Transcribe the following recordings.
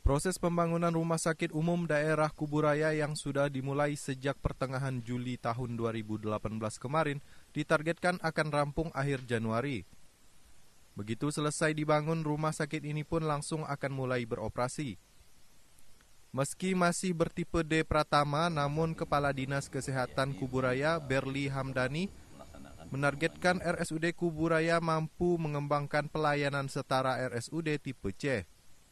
Proses pembangunan Rumah Sakit Umum Daerah Kuburaya yang sudah dimulai sejak pertengahan Juli tahun 2018 kemarin ditargetkan akan rampung akhir Januari. Begitu selesai dibangun, rumah sakit ini pun langsung akan mulai beroperasi. Meski masih bertipe D Pratama, namun Kepala Dinas Kesehatan Kuburaya, Berli Hamdani, menargetkan RSUD Kuburaya mampu mengembangkan pelayanan setara RSUD tipe C.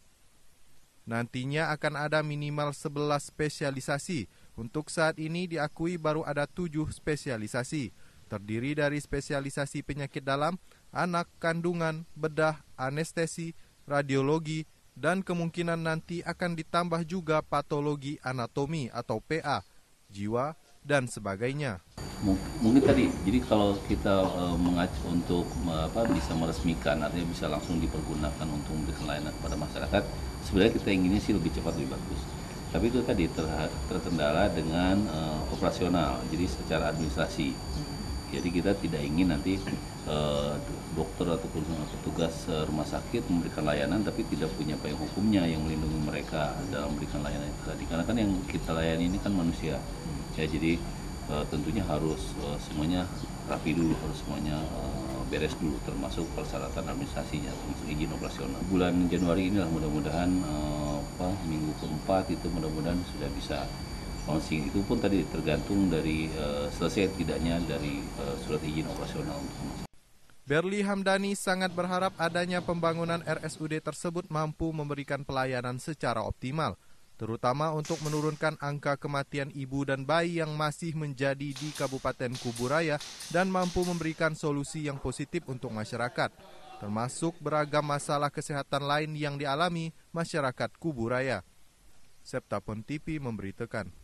Nantinya akan ada minimal 11 spesialisasi. Untuk saat ini diakui baru ada 7 spesialisasi. Terdiri dari spesialisasi penyakit dalam, anak, kandungan, bedah, anestesi, radiologi, dan kemungkinan nanti akan ditambah juga patologi anatomi atau PA, jiwa, dan sebagainya. Mungkin tadi, jadi kalau kita mengacu untuk bisa meresmikan, artinya bisa langsung dipergunakan untuk memberikan layanan kepada masyarakat, sebenarnya kita inginnya sih lebih cepat lebih bagus. Tapi itu tadi terkendala dengan operasional, jadi secara administrasi. Jadi kita tidak ingin nanti dokter ataupun petugas rumah sakit memberikan layanan tapi tidak punya payung hukumnya yang melindungi mereka dalam memberikan layanan itu tadi. Karena kan yang kita layani ini kan manusia, ya jadi tentunya harus semuanya rapi dulu, harus semuanya beres dulu, termasuk persyaratan administrasinya, termasuk izin operasional. Bulan Januari inilah mudah-mudahan minggu keempat itu mudah-mudahan sudah bisa launching. Itu pun tadi tergantung dari selesai tidaknya dari surat izin operasional. Berli Hamdani sangat berharap adanya pembangunan RSUD tersebut mampu memberikan pelayanan secara optimal, terutama untuk menurunkan angka kematian ibu dan bayi yang masih menjadi di Kabupaten Kuburaya dan mampu memberikan solusi yang positif untuk masyarakat, termasuk beragam masalah kesehatan lain yang dialami masyarakat Kuburaya. Septa Pon TV memberitakan.